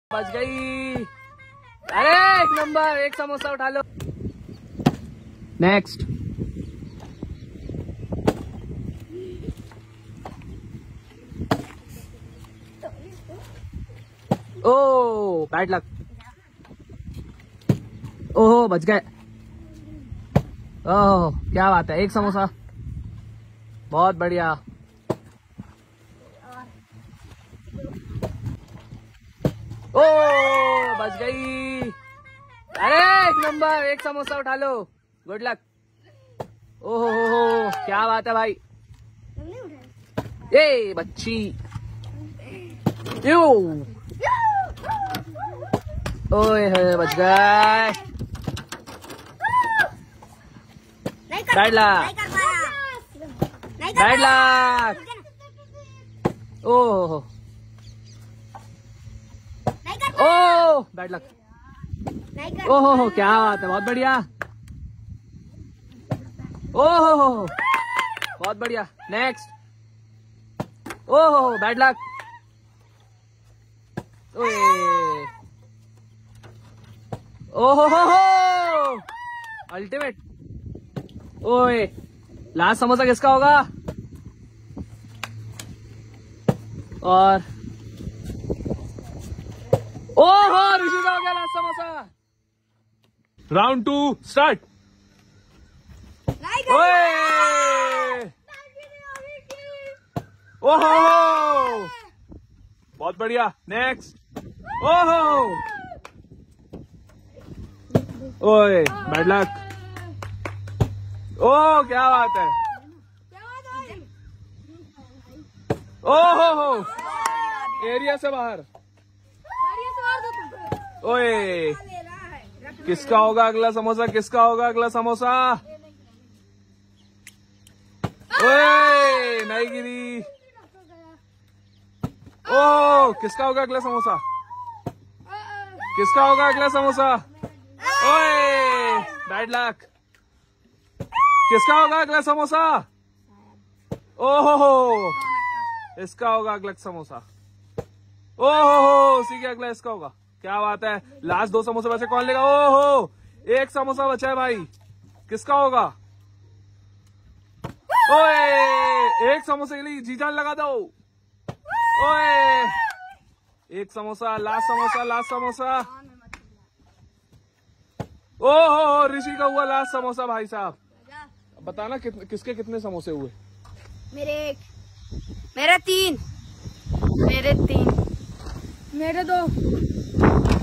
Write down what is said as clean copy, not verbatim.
बच गई। अरे एक नंबर, एक समोसा उठा लो। नेक्स्ट। Oh bad luck. ओह बच गए। ओह क्या बात है, एक समोसा, बहुत बढ़िया। ओ बच गई। अरे एक नंबर, एक समोसा उठा लो। Good luck. ओहो क्या बात है भाई। ये बच्ची। यू ओए बच गए। Bad luck, bad luck. ओह ओह बैड लक। ओहो क्या बात है, बहुत बढ़िया। ओहो बहुत बढ़िया। नेक्स्ट। ओहो बैड लक। ओहो अल्टीमेट। ओए लास्ट समोसा किसका होगा? और ओहो ऋषि का हो गया लास्ट समोसा। Round 2 start. ओहो बहुत बढ़िया। नेक्स्ट। ओहो ओए बैड लक। ओह क्या बात है। ओहो एरिया से बाहर। ओए किसका होगा अगला समोसा, किसका होगा अगला समोसा? ओए नहीं गिरी। ओह किसका होगा अगला समोसा, किसका होगा अगला समोसा? ओए बैड लक। किसका होगा अगला समोसा? ओहो इसका होगा अगला समोसा। ओहो उसी के अगला इसका होगा। क्या बात है, लास्ट 2 समोसे बचे, कौन लेगा? ओहो एक समोसा बचा है भाई, किसका होगा? ओए एक समोसे के लिए जी जान लगा दो। ओए एक समोसा, लास्ट समोसा, लास्ट समोसा। ओहो ऋषि का हुआ लास्ट समोसा भाई साहब। बताना किसके कितने समोसे हुए? मेरे 3, मेरे 2।